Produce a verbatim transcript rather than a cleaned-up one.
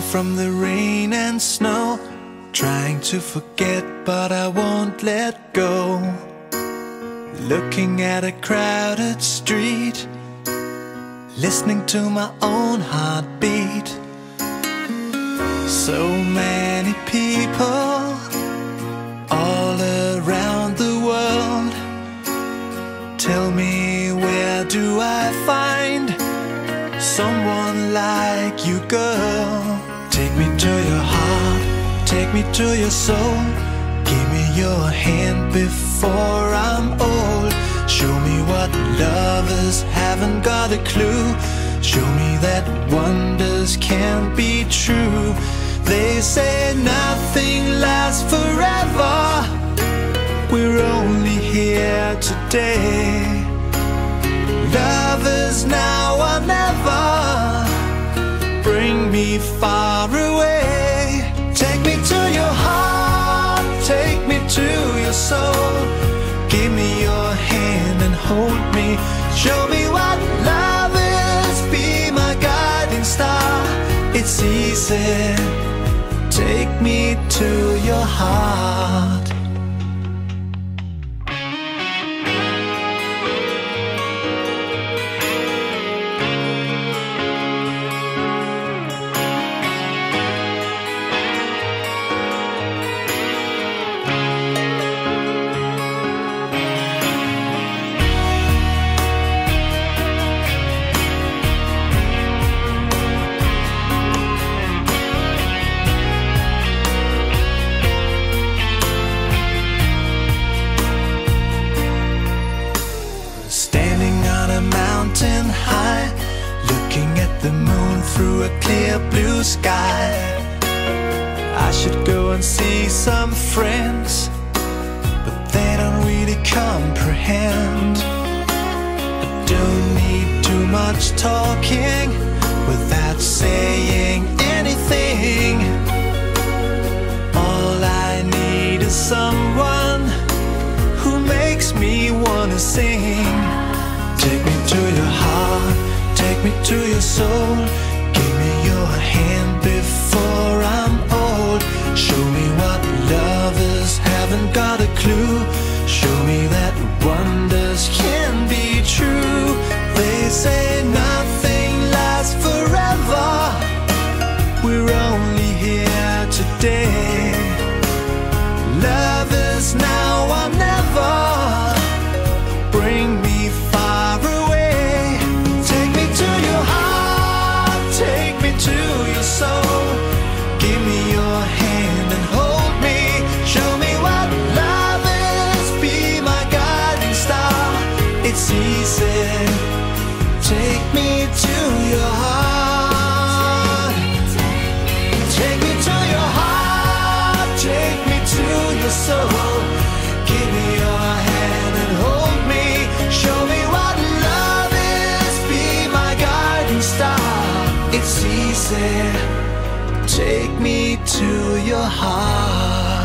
from the rain and snow, trying to forget but I won't let go. Looking at a crowded street, listening to my own heartbeat. So many people all around the world. Tell me, where do I find someone like you, girl? Take me to your heart, take me to your soul. Give me your hand before I'm old. Show me what lovers haven't got a clue. Show me that wonders can't be true. They say nothing lasts forever. We're only here today. Love is now or never. Bring me far away. Take me to your heart, take me to your soul. Give me your hand and hold me. Show me what love is, be my guiding star. It's easy, take me to your heart. Mountain high, looking at the moon through a clear blue sky. I should go and see some friends, but they don't really comprehend. I don't need too much talking without saying anything. All I need is someone who makes me wanna sing. Take me to your heart, take me to your soul. Give me your hand before I'm old. Show me what lovers haven't got a clue. Show me that wonders can be true. They say nothing lasts forever. We're only here today. Love is now or never. Bring me soul. Give me your hand and hold me. Show me what love is, be my guiding star. It's easy, take me to your heart. Take me to your heart, take me to your soul. Give me your hand and hold me. Show me what love is, be my guiding star. It's easy, take me to your heart.